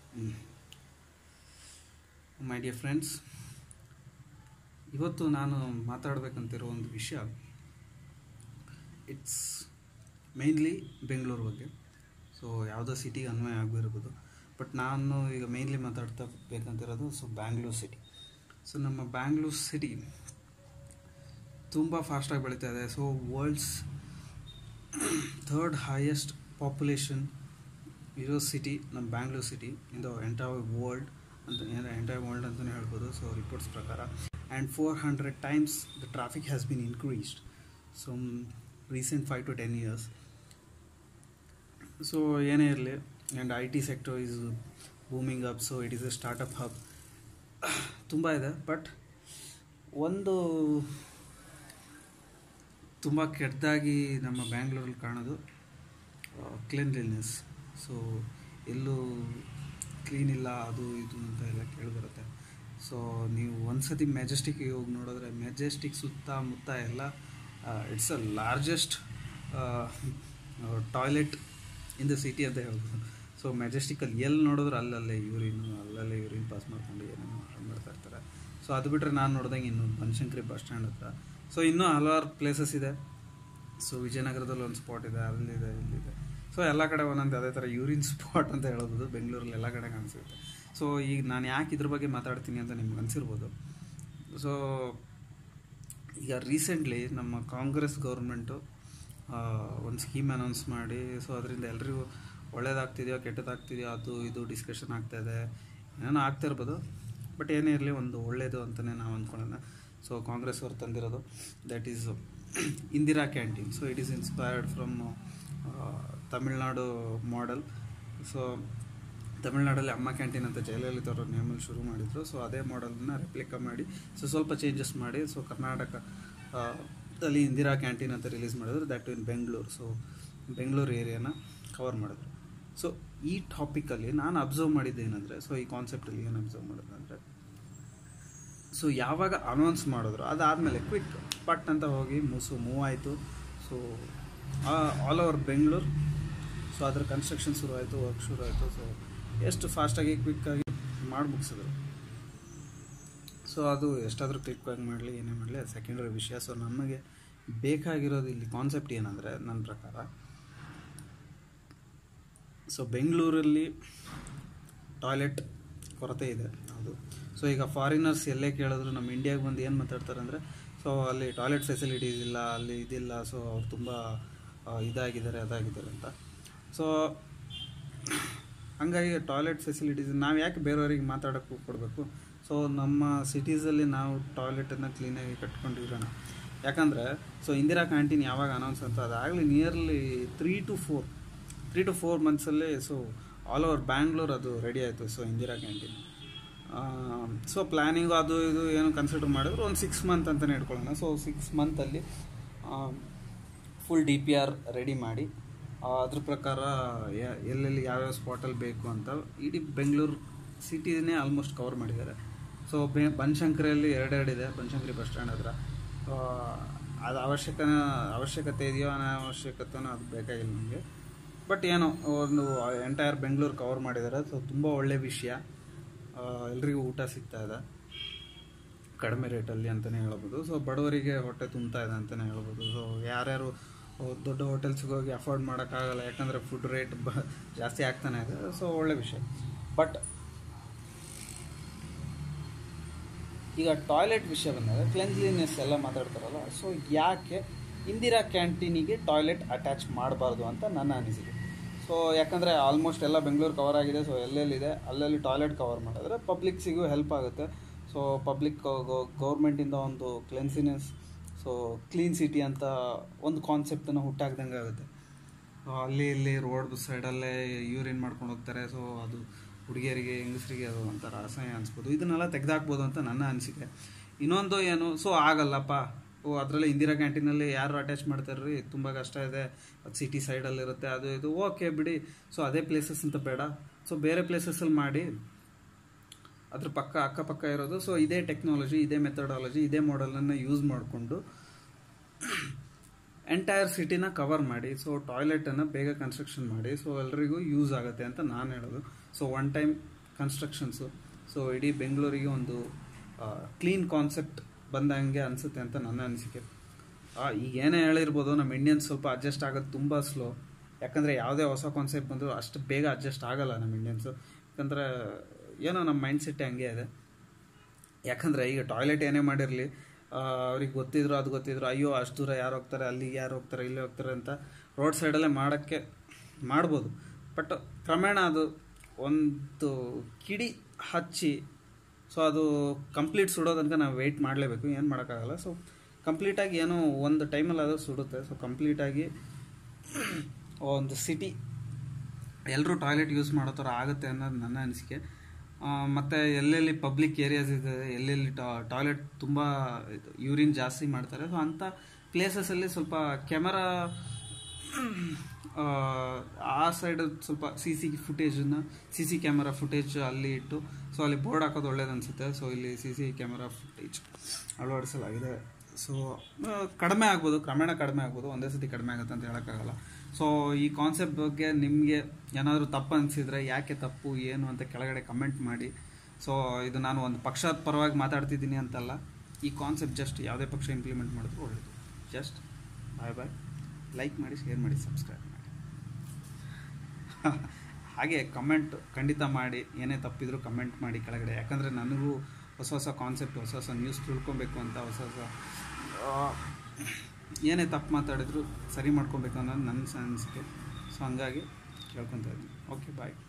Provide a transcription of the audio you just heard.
My dear friends, ಇವತ್ತು ನಾನು ಮಾತಾಡಬೇಕಂತಿರೋ ಒಂದು ವಿಷಯ ಇಟ್ಸ್ ಮೇನ್ಲಿ ಬೆಂಗಳೂರು ಬಗ್ಗೆ. ಸೊ ಯಾವುದೋ ಸಿಟಿಗೆ ಅನ್ವಯ ಆಗಿರ್ಬೋದು, ಬಟ್ ನಾನು ಈಗ ಮೇನ್ಲಿ ಮಾತಾಡ್ತಾ ಬೇಕಂತಿರೋದು ಬ್ಯಾಂಗ್ಳೂರು ಸಿಟಿ. ಸೊ ನಮ್ಮ ಬ್ಯಾಂಗ್ಳೂರು ಸಿಟಿ ತುಂಬ ಫಾಸ್ಟಾಗಿ ಬೆಳೀತಾ ಇದೆ. So world's third highest population ಇರೋ ಸಿಟಿ ನಮ್ಮ Bangalore city in the entire world ಅಂತಲೇ ಹೇಳ್ಬೋದು. ಸೊ ರಿಪೋರ್ಟ್ಸ್ ಪ್ರಕಾರ and 400 times the traffic has been increased some recent 5 to 10 years. So ಏನೇ ಇರಲಿ, and IT sector is booming up, so it is a startup hub. ತುಂಬ ಇದೆ, but ಒಂದು ತುಂಬ ಕೆಟ್ಟದಾಗಿ ನಮ್ಮ ಬ್ಯಾಂಗ್ಳೂರಲ್ಲಿ ಕಾಣೋದು ಕ್ಲೀನ್ಲಿನೆಸ್. ಸೊ ಎಲ್ಲೂ ಕ್ಲೀನ್ ಇಲ್ಲ, ಅದು ಇದು ಅಂತ ಎಲ್ಲ ಕೇಳಿಬರುತ್ತೆ. ಸೊ ನೀವು ಒಂದು ಸತಿ ಮೆಜೆಸ್ಟಿಕ್ಗೆ ಹೋಗಿ ನೋಡಿದ್ರೆ ಮೆಜೆಸ್ಟಿಕ್ ಸುತ್ತಮುತ್ತ ಎಲ್ಲ it's a largest toilet in the city ಅಂತ ಹೇಳ್ಬೋದು. ಸೊ ಮೆಜೆಸ್ಟಿಕಲ್ಲಿ ಎಲ್ಲಿ ನೋಡಿದ್ರು ಅಲ್ಲಲ್ಲೇ ಯೂರಿನ್ ಪಾಸ್ ಮಾಡ್ಕೊಂಡು ಏನೇನೋ ಮಾಡ್ತಾ ಇರ್ತಾರೆ. ಸೊ ಅದು ಬಿಟ್ಟರೆ ನಾನು ನೋಡ್ದಂಗೆ ಇನ್ನು ಬನಶಂಕರಿ ಬಸ್ ಸ್ಟ್ಯಾಂಡ್ ಹತ್ರ ಸೊ ಇನ್ನೂ ಹಲವಾರು ಪ್ಲೇಸಸ್ ಇದೆ. ಸೊ ವಿಜಯನಗರದಲ್ಲಿ ಒಂದು ಸ್ಪಾಟ್ ಇದೆ, ಅಲ್ಲಿದೆ, ಇಲ್ಲಿದೆ. ಸೊ ಎಲ್ಲ ಕಡೆ ಒಂದೊಂದು ಅದೇ ಥರ ಯೂರಿನ್ ಸ್ಪಾಟ್ ಅಂತ ಹೇಳ್ಬೋದು. ಬೆಂಗಳೂರಲ್ಲಿ ಎಲ್ಲ ಕಡೆ ಕಾಣಿಸುತ್ತೆ. ಸೊ ಈಗ ನಾನು ಯಾಕೆ ಇದ್ರ ಬಗ್ಗೆ ಮಾತಾಡ್ತೀನಿ ಅಂತ ನಿಮ್ಗೆ ಅನಿಸಿರ್ಬೋದು. ಸೊ ಈಗ ರೀಸೆಂಟ್ಲಿ ನಮ್ಮ ಕಾಂಗ್ರೆಸ್ ಗೌರ್ಮೆಂಟು ಒಂದು ಸ್ಕೀಮ್ ಅನೌನ್ಸ್ ಮಾಡಿ, ಸೊ ಅದರಿಂದ ಎಲ್ರಿಗೂ ಒಳ್ಳೇದಾಗ್ತಿದೆಯೋ ಕೆಟ್ಟದಾಗ್ತಿದೆಯೋ ಅದು ಇದು ಡಿಸ್ಕಷನ್ ಆಗ್ತಾಯಿದೆ, ಏನೋ ಆಗ್ತಾ ಇರ್ಬೋದು. ಬಟ್ ಏನೇ ಇರಲಿ, ಒಂದು ಒಳ್ಳೆಯದು ಅಂತಲೇ ನಾವು ಅಂದ್ಕೊಳ್ಳೋಣ. ಸೊ ಕಾಂಗ್ರೆಸ್ ಅವ್ರು ತಂದಿರೋದು that is Indira canteen. So it is inspired from Tamil Nadu model. So ತಮಿಳ್ನಾಡಲ್ಲಿ ಅಮ್ಮ ಕ್ಯಾಂಟೀನ್ ಅಂತ ಜಯಲಲಿತಾ ಅವರ ನೇಮಲ್ಲಿ ಶುರು ಮಾಡಿದರು. ಸೊ ಅದೇ ಮಾಡೆಲ್ನ ರೆಪ್ಲಿಕಾ ಮಾಡಿ ಸ್ವಲ್ಪ ಚೇಂಜಸ್ ಮಾಡಿ ಸೊ ಕರ್ನಾಟಕ ಅಲ್ಲಿ ಇಂದಿರಾ ಕ್ಯಾಂಟೀನ್ ಅಂತ ರಿಲೀಸ್ ಮಾಡಿದ್ರು, that in Bengaluru. So Bengaluru ಏರಿಯಾನ ಕವರ್ ಮಾಡಿದ್ರು. ಸೊ ಈ ಟಾಪಿಕಲ್ಲಿ ನಾನು ಅಬ್ಸರ್ವ್ ಮಾಡಿದ್ದೇನೆಂದರೆ, ಸೊ ಈ ಕಾನ್ಸೆಪ್ಟಲ್ಲಿ ಏನು ಅಬ್ಸರ್ವ್ ಮಾಡಿದೆ ಅಂದರೆ, ಸೊ ಯಾವಾಗ ಅನೌನ್ಸ್ ಮಾಡಿದ್ರು ಅದಾದಮೇಲೆ ಕ್ವಿಕ್ ಪಟ್ ಅಂತ ಹೋಗಿ ಮೂವ್ ಆಯಿತು. So all over Bengaluru so ಅದರ ಕನ್ಸ್ಟ್ರಕ್ಷನ್ ಶುರು ಆಯಿತು, ವರ್ಕ್ ಶುರು ಆಯಿತು. ಸೊ ಎಷ್ಟು ಫಾಸ್ಟಾಗಿ ಕ್ವಿಕ್ಕಾಗಿ ಮಾಡಿ ಮುಗಿಸಿದ್ರು. ಸೊ ಅದು ಎಷ್ಟಾದರೂ ಕ್ವಿಕ್ಕಾಗಿ ಮಾಡಲಿ ಏನೇ ಮಾಡಲಿ ಅದು ಸೆಕೆಂಡರಿ ವಿಷಯ. ಸೊ ನಮಗೆ ಬೇಕಾಗಿರೋದು ಇಲ್ಲಿ ಕಾನ್ಸೆಪ್ಟ್ ಏನಂದರೆ, ನನ್ನ ಪ್ರಕಾರ ಸೊ ಬೆಂಗಳೂರಲ್ಲಿ ಟಾಯ್ಲೆಟ್ ಕೊರತೆ ಇದೆ ಅದು. ಸೊ ಈಗ ಫಾರಿನರ್ಸ್ ಎಲ್ಲೇ ಕೇಳಿದ್ರು ನಮ್ಮ ಇಂಡಿಯಾಗೆ ಬಂದು ಏನು ಮಾತಾಡ್ತಾರೆ ಅಂದರೆ, ಸೊ ಅಲ್ಲಿ ಟಾಯ್ಲೆಟ್ ಫೆಸಿಲಿಟೀಸ್ ಇಲ್ಲ, ಅಲ್ಲಿ ಇದಿಲ್ಲ, ಸೊ ಅವ್ರು ತುಂಬ ಇದಾಗಿದ್ದಾರೆ ಅದಾಗಿದ್ದಾರೆ ಅಂತ. ಸೊ ಹಂಗಾಗಿ ಟಾಯ್ಲೆಟ್ ಫೆಸಿಲಿಟೀಸ್ ನಾವು ಯಾಕೆ ಬೇರೆಯವರಿಗೆ ಮಾತಾಡೋಕ್ಕೆ ಕೊಡಬೇಕು? ಸೊ ನಮ್ಮ ಸಿಟೀಸಲ್ಲಿ ನಾವು ಟಾಯ್ಲೆಟನ್ನು ಕ್ಲೀನಾಗಿ ಕಟ್ಕೊಂಡಿರೋಣ. ಯಾಕಂದರೆ ಸೊ ಇಂದಿರಾ ಕ್ಯಾಂಟೀನ್ ಯಾವಾಗ ಅನೌನ್ಸ್ ಅಂತ ಅದಾಗಲಿ ನಿಯರ್ಲಿ 3 to 4 ಮಂತ್ಸಲ್ಲಿ ಸೊ ಆಲ್ ಓವರ್ ಬ್ಯಾಂಗ್ಳೂರ್ ಅದು ರೆಡಿ ಆಯಿತು. So Indira canteen so planning ಅದು ಇದು ಏನು ಕನ್ಸಿಡರ್ ಮಾಡಿದ್ರು ಒಂದು 6 ಮಂತ್ ಅಂತಲೇ ಇಟ್ಕೊಳ್ಳೋಣ. ಸೊ 6 ಮಂತಲ್ಲಿ ಫುಲ್ DPR ರೆಡಿ ಮಾಡಿ ಅದ್ರ ಪ್ರಕಾರ ಎಲ್ಲೆಲ್ಲಿ ಯಾವ್ಯಾವ ಸ್ಪಾಟಲ್ಲಿ ಬೇಕು ಅಂತ ಇಡೀ ಬೆಂಗಳೂರು ಸಿಟಿನೇ ಆಲ್ಮೋಸ್ಟ್ ಕವರ್ ಮಾಡಿದ್ದಾರೆ. ಸೊ ಬನಶಂಕರಿಯಲ್ಲಿ 2 ಇದೆ, ಬನಶಂಕರಿ ಬಸ್ ಸ್ಟ್ಯಾಂಡ್ ಹತ್ರ. ಅದು ಅವಶ್ಯಕತೆ ಇದೆಯೋ ಅನಾವಶ್ಯಕತೆನೋ ಅದು ಬೇಕಾಗಿಲ್ಲ ನಮಗೆ. ಬಟ್ ಏನೋ ಒಂದು ಎಂಟೈರ್ ಬೆಂಗಳೂರು ಕವರ್ ಮಾಡಿದ್ದಾರೆ. ಸೊ ತುಂಬ ಒಳ್ಳೆಯ ವಿಷಯ. ಎಲ್ರಿಗೂ ಊಟ ಸಿಗ್ತಾ ಇದೆ ಕಡಿಮೆ ರೇಟಲ್ಲಿ ಅಂತಲೇ ಹೇಳ್ಬೋದು. ಸೊ ಬಡವರಿಗೆ ಹೊಟ್ಟೆ ತುಂಬ್ತಾ ಇದೆ ಅಂತಲೇ ಹೇಳ್ಬೋದು. ಸೊ ಯಾರ್ಯಾರು ದೊಡ್ಡ ಹೋಟೆಲ್ಸ್ಗೆ ಹೋಗಿ ಅಫೋರ್ಡ್ ಮಾಡೋಕ್ಕಾಗಲ್ಲ, ಯಾಕಂದರೆ ಫುಡ್ ರೇಟ್ ಜಾಸ್ತಿ ಆಗ್ತಾನೆ ಇದೆ. ಸೊ ಒಳ್ಳೆ ವಿಷಯ. ಬಟ್ ಈಗ ಟಾಯ್ಲೆಟ್ ವಿಷಯ ಬಂದಾಗ ಕ್ಲೆನ್ಲಿನೆಸ್ ಎಲ್ಲ ಮಾತಾಡ್ತಾರಲ್ಲ, ಸೊ ಯಾಕೆ ಇಂದಿರಾ ಕ್ಯಾಂಟೀನಿಗೆ ಟಾಯ್ಲೆಟ್ ಅಟ್ಯಾಚ್ ಮಾಡಬಾರ್ದು ಅಂತ ನನ್ನ ಅನಿಸಿಕೆ. ಸೊ ಯಾಕಂದರೆ ಆಲ್ಮೋಸ್ಟ್ ಎಲ್ಲ ಬೆಂಗಳೂರು ಕವರ್ ಆಗಿದೆ. ಸೊ ಎಲ್ಲೆಲ್ಲಿದೆ ಅಲ್ಲಲ್ಲಿ ಟಾಯ್ಲೆಟ್ ಕವರ್ ಮಾಡಿದ್ರೆ ಪಬ್ಲಿಕ್ಸಿಗೂ ಹೆಲ್ಪ್ ಆಗುತ್ತೆ. ಸೊ ಪಬ್ಲಿಕ್ ಗೌರ್ಮೆಂಟಿಂದ ಒಂದು ಕ್ಲೆನ್ಸಿನೆಸ್ ಸೊ ಕ್ಲೀನ್ ಸಿಟಿ ಅಂತ ಒಂದು ಕಾನ್ಸೆಪ್ಟನ್ನು ಹುಟ್ಟಾಕ್ದಂಗೆ ಆಗುತ್ತೆ. ಅಲ್ಲಿ ಇಲ್ಲಿ ರೋಡ್ ಸೈಡಲ್ಲೇ ಯೂರಿನ್ ಮಾಡ್ಕೊಂಡು ಹೋಗ್ತಾರೆ. ಸೊ ಅದು ಹುಡುಗಿಯರಿಗೆ ಹೆಂಗಸರಿಗೆ ಅದು ಒಂಥರ ಅಸಹ್ಯ ಅನಿಸ್ಬೋದು. ಇದನ್ನೆಲ್ಲ ತೆಗೆದಾಕ್ಬೋದು ಅಂತ ನನ್ನ ಅನಿಸಿಕೆ. ಇನ್ನೊಂದು ಏನು, ಸೊ ಆಗಲ್ಲಪ್ಪ ಅದರಲ್ಲಿ ಇಂದಿರಾ ಕ್ಯಾಂಟೀನಲ್ಲಿ ಯಾರು ಅಟ್ಯಾಚ್ ಮಾಡ್ತಾರ್ರಿ, ತುಂಬ ಕಷ್ಟ ಇದೆ, ಅದು ಸಿಟಿ ಸೈಡಲ್ಲಿರುತ್ತೆ, ಅದು ಇದು ಓಕೆ ಬಿಡಿ. ಸೊ ಅದೇ ಪ್ಲೇಸಸ್ ಅಂತ ಬೇಡ, ಸೊ ಬೇರೆ ಪ್ಲೇಸಸ್ಸಲ್ಲಿ ಮಾಡಿ ಅದ್ರ ಅಕ್ಕಪಕ್ಕ ಇರೋದು. ಸೊ ಇದೇ ಟೆಕ್ನಾಲಜಿ, ಇದೇ ಮೆಥಡಾಲಜಿ, ಇದೇ ಮಾಡೆಲನ್ನು ಯೂಸ್ ಮಾಡಿಕೊಂಡು ಎಂಟೈರ್ ಸಿಟಿನ ಕವರ್ ಮಾಡಿ ಸೊ ಟಾಯ್ಲೆಟನ್ನು ಬೇಗ ಕನ್ಸ್ಟ್ರಕ್ಷನ್ ಮಾಡಿ ಸೊ ಎಲ್ರಿಗೂ ಯೂಸ್ ಆಗುತ್ತೆ ಅಂತ ನಾನು ಹೇಳೋದು. So one time constructions. So ಇಡೀ ಬೆಂಗಳೂರಿಗೆ ಒಂದು ಕ್ಲೀನ್ ಕಾನ್ಸೆಪ್ಟ್ ಬಂದಂಗೆ ಅನಿಸುತ್ತೆ ಅಂತ ನನ್ನ ಅನಿಸಿಕೆ. ಈಗ ಏನೇ ಹೇಳಿರ್ಬೋದು, ನಮ್ಮ ಇಂಡಿಯನ್ಸ್ ಸ್ವಲ್ಪ ಅಡ್ಜಸ್ಟ್ ಆಗೋದು ತುಂಬ ಸ್ಲೋ. ಯಾಕಂದರೆ ಯಾವುದೇ ಹೊಸ ಕಾನ್ಸೆಪ್ಟ್ ಬಂದರೂ ಅಷ್ಟು ಬೇಗ ಅಡ್ಜಸ್ಟ್ ಆಗಲ್ಲ ನಮ್ಮ ಇಂಡಿಯನ್ಸು. ಯಾಕಂದರೆ ಏನೋ ನಮ್ಮ ಮೈಂಡ್ ಸೆಟ್ಟೇ ಹಂಗೆ ಇದೆ. ಯಾಕಂದರೆ ಈಗ ಟಾಯ್ಲೆಟ್ ಏನೇ ಮಾಡಿರಲಿ, ಅವ್ರಿಗೆ ಗೊತ್ತಿದ್ರು ಅದು ಗೊತ್ತಿದ್ರು, ಅಯ್ಯೋ ಅಷ್ಟು ದೂರ ಯಾರು ಹೋಗ್ತಾರೆ, ಅಲ್ಲಿಗೆ ಯಾರು ಹೋಗ್ತಾರೆ, ಇಲ್ಲೇ ಹೋಗ್ತಾರೆ ಅಂತ ರೋಡ್ ಸೈಡಲ್ಲೇ ಮಾಡ್ಬೋದು. ಬಟ್ ಕ್ರಮೇಣ ಅದು ಒಂದು ಕಿಡಿ ಹಚ್ಚಿ, ಸೊ ಅದು ಕಂಪ್ಲೀಟ್ ಸುಡೋದಕ್ಕೆ ನಾವು ವೆಯ್ಟ್ ಮಾಡಲೇಬೇಕು, ಏನು ಮಾಡೋಕ್ಕಾಗಲ್ಲ. ಸೊ ಕಂಪ್ಲೀಟಾಗಿ ಏನೋ ಒಂದು ಟೈಮಲ್ಲಿ ಅದು ಸುಡುತ್ತೆ. ಸೊ ಕಂಪ್ಲೀಟಾಗಿ ಒಂದು ಸಿಟಿ ಎಲ್ಲರೂ ಟಾಯ್ಲೆಟ್ ಯೂಸ್ ಮಾಡೋ ಥರ ಆಗುತ್ತೆ ಅನ್ನೋದು ನನ್ನ ಅನಿಸಿಕೆ. ಮತ್ತು ಎಲ್ಲೆಲ್ಲಿ ಪಬ್ಲಿಕ್ ಏರಿಯಾಸ್ ಇದೆ, ಎಲ್ಲೆಲ್ಲಿ ಟಾಯ್ಲೆಟ್ ತುಂಬ ಯೂರಿನ್ ಜಾಸ್ತಿ ಮಾಡ್ತಾರೆ, ಸೊ ಅಂಥ ಪ್ಲೇಸಸಲ್ಲಿ ಸ್ವಲ್ಪ ಕ್ಯಾಮರಾ ಆ ಸೈಡ್ ಸ್ವಲ್ಪ ಸಿ ಸಿ ಕ್ಯಾಮರಾ ಫುಟೇಜ್ ಅಲ್ಲಿ ಇಟ್ಟು, ಸೊ ಅಲ್ಲಿ ಬೋರ್ಡ್ ಹಾಕೋದು ಒಳ್ಳೇದು ಅನಿಸುತ್ತೆ. ಸೊ ಇಲ್ಲಿ ಸಿ ಸಿ ಕ್ಯಾಮರಾ ಫುಟೇಜ್ ಅಳವಡಿಸಲಾಗಿದೆ. ಸೊ ಕಡಿಮೆ ಆಗ್ಬೋದು, ಕ್ರಮೇಣ ಕಡಿಮೆ ಆಗ್ಬೋದು, ಒಂದೇ ಸತಿ ಕಡಿಮೆ ಆಗುತ್ತೆ ಅಂತ ಹೇಳೋಕ್ಕಾಗಲ್ಲ. ಸೊ ಈ ಕಾನ್ಸೆಪ್ಟ್ ಬಗ್ಗೆ ನಿಮಗೆ ಏನಾದರೂ ತಪ್ಪು ಅನಿಸಿದರೆ, ಯಾಕೆ ತಪ್ಪು ಏನು ಅಂತ ಕೆಳಗಡೆ ಕಮೆಂಟ್ ಮಾಡಿ. ಸೊ ಇದು ನಾನು ಒಂದು ಪಕ್ಷದ ಪರವಾಗಿ ಮಾತಾಡ್ತಿದ್ದೀನಿ ಅಂತಲ್ಲ, ಈ ಕಾನ್ಸೆಪ್ಟ್ ಜಸ್ಟ್ ಯಾವುದೇ ಪಕ್ಷ ಇಂಪ್ಲಿಮೆಂಟ್ ಮಾಡಿದ್ರು ಒಳ್ಳೆಯದು. ಜಸ್ಟ್ ಬಾಯ್, ಲೈಕ್ ಮಾಡಿ, ಶೇರ್ ಮಾಡಿ, ಸಬ್ಸ್ಕ್ರೈಬ್ ಮಾಡಿ. ಹಾಗೆ ಕಮೆಂಟ್ ಖಂಡಿತ ಮಾಡಿ, ಏನೇ ತಪ್ಪಿದ್ರು ಕಮೆಂಟ್ ಮಾಡಿ ಕೆಳಗಡೆ. ಯಾಕಂದರೆ ನನಗೂ ಹೊಸ ಕಾನ್ಸೆಪ್ಟ್, ಹೊಸ ನ್ಯೂಸ್ ತಿಳ್ಕೊಬೇಕು ಅಂತ, ಹೊಸ ಏನೇ ತಪ್ಪು ಮಾತಾಡಿದ್ರು ಸರಿ ಮಾಡ್ಕೊಬೇಕು ಅನ್ನೋದು ನನ್ನ ಅನಿಸಿಕೆ. ಸೊ ಹಂಗಾಗಿ ಕೇಳ್ಕೊತಾ ಇದ್ದೀನಿ. ಓಕೆ, ಬಾಯ್.